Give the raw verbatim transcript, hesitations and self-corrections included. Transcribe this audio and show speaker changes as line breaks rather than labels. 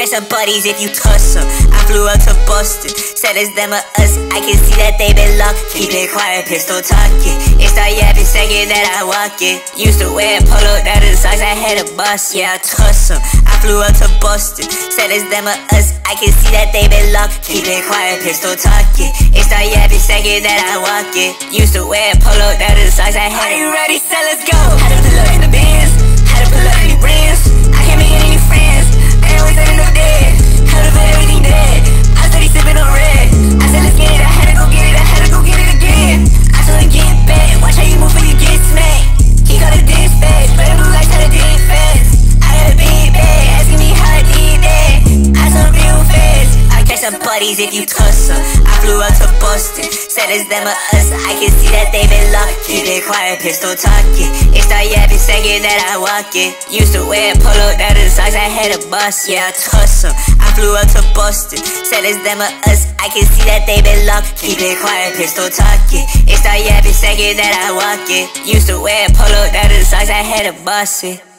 catch some buddies if you tuss them. I flew up to Boston, said it's them or us. I can see that they been locked. Keep it quiet, pistol talking. It start yapping second that I walk it. Used to wear polo, that is socks, I had a bust. Yeah, I tuss them. I flew up to Boston, said it's them or us. I can see that they been locked. Keep it quiet, pistol talking. It start yapping second that I walk it. Used to wear polo, that is socks, I had. Are you ready? So let's go. Had to pull up in the Benz, had to pull up in the brands. I can't make any friends. I always ended up dead. Had to put everything dead. I steady sipping on red. I said let's get it. I had to go get it. I had to go get it again. I told her get back. Watch how you move when you get smacked. He got a dance fast, but blue lights had a dance fast. I got a big bag, asking me how I did that. I saw real fast. I catch some buddies if you tuss them. I flew up to Boston, said it's them or us. I can see that they been locked. Keep it quiet, pistol talking. It start yapping second that I walk it. Used to wear polo, that is socks, I had a bust. Yeah, I tuss them. I flew up to Boston, said it's them or us. I can see that they been locked. Keep it quiet, pistol talking. It start yapping second that I walk it. Used to wear polo, that is socks, I had a bust.